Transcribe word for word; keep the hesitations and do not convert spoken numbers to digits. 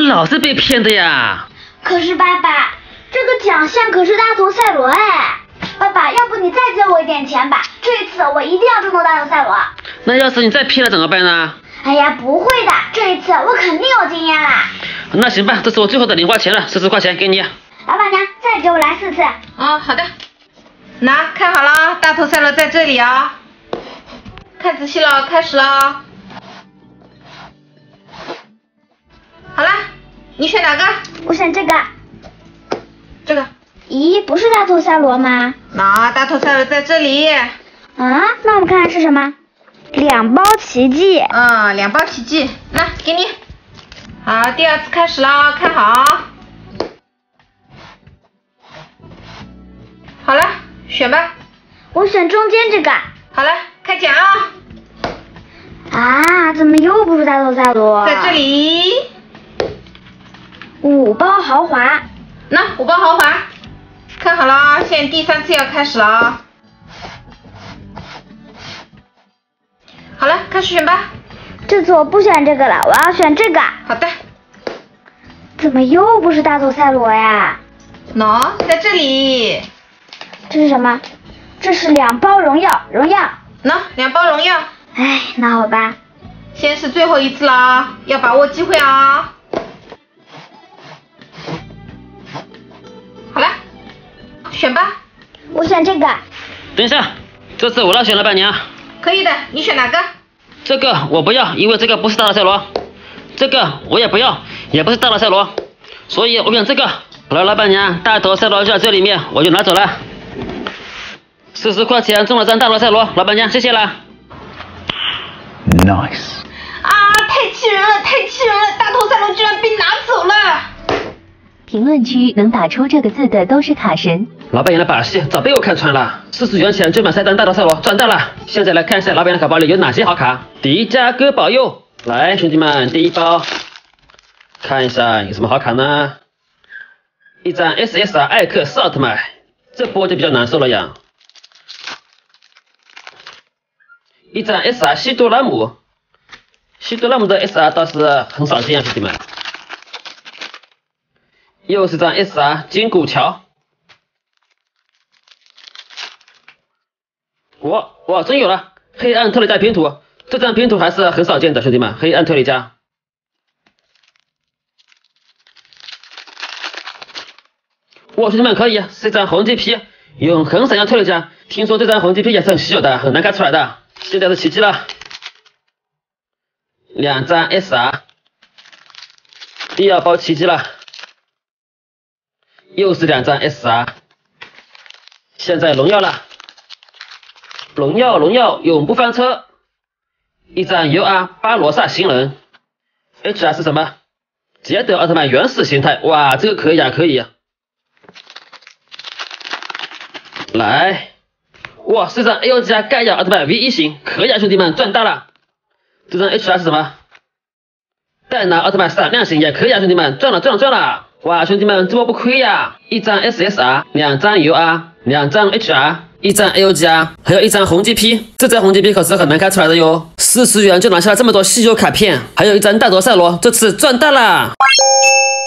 老是被骗的呀？ 可是爸爸，这个奖项可是大头赛罗哎！爸爸，要不你再借我一点钱吧？这一次我一定要中到大头赛罗。 那要是你再骗了怎么办呢？ 哎呀，不会的，这一次我肯定有经验啦。 那行吧，这是我最后的零花钱了，四十块钱给你。 老板娘，再给我来四次。 哦，好的。拿，看好了，大头赛罗在这里啊。看仔细了，开始了。好啦，你选哪个？ 我选这个。 这个。 咦，不是大头赛罗吗？ 那大头赛罗在这里。 啊，那我们看看是什么？两包奇迹。 嗯，两包奇迹，那给你。好，第二次开始了，看好。好了，选吧。 我选中间这个。 好了，开奖啊！ 啊，怎么又不是大头赛罗？ 在这里。 五包豪华。 那五包豪华，看好了，现在第三次要开始了啊！好了，开始选吧。 这次我不选这个了，我要选这个。 好的。 怎么又不是大头赛罗呀？ 喏，在这里。 这是什么？这是两包荣耀，荣耀。 喏，两包荣耀。 哎，那好吧。 现在是最后一次了，要把握机会啊！好了，选吧。 我选这个。 等一下，这次我来选，老板娘。 可以的，你选哪个？ 这个我不要，因为这个不是大头赛罗。这个我也不要，也不是大头赛罗，所以我选这个。好了，老板娘，大头赛罗就在这里面，我就拿走了。四十块钱中了张大头赛罗，老板娘谢谢啦。 Nice。 啊，太气人了，太气人了！大头赛罗居然被拿走了。 评论区能打出这个字的都是卡神。 老板娘的把戏早被我看穿了，四十元钱就买三张大头赛罗，赚到了。现在来看一下老板娘卡包里有哪些好卡。迪迦哥保佑，来兄弟们，第一包，看一下有什么好卡呢？一张 S S R 艾克斯奥特曼，这波就比较难受了呀。一张 S R 西多拉姆，西多拉姆的 S R 倒是很少见啊，兄弟们。又是张 S R 金古桥，哇哇，真有了！黑暗特雷加拼图，这张拼图还是很少见的，兄弟们，黑暗特雷加。哇，兄弟们可以，是一张红 G P， 永恒闪耀特雷加，听说这张红 G P 也是很稀有的，很难开出来的。现在是奇迹了，两张 S R， 第二包奇迹了，又是两张 S R， 现在荣耀了，荣耀荣耀永不翻车，一张 U R 巴罗萨星人 ，H R 是什么？捷德奥特曼原始形态，哇，这个可以啊，可以啊。来。哇，是张 A O 加盖亚奥特曼 V 一型，可以啊，兄弟们赚大了。这张 H R 是什么？戴拿奥特曼闪亮型也可以啊，兄弟们赚了赚了赚了。哇，兄弟们这波不亏呀！一张 S S R， 两张 U R， 两张 H R， 一张 A O 加，还有一张红 G P。这张红 G P 可是很难开出来的哟，四十元就拿下了这么多稀有卡片，还有一张大头赛罗，这次赚大了。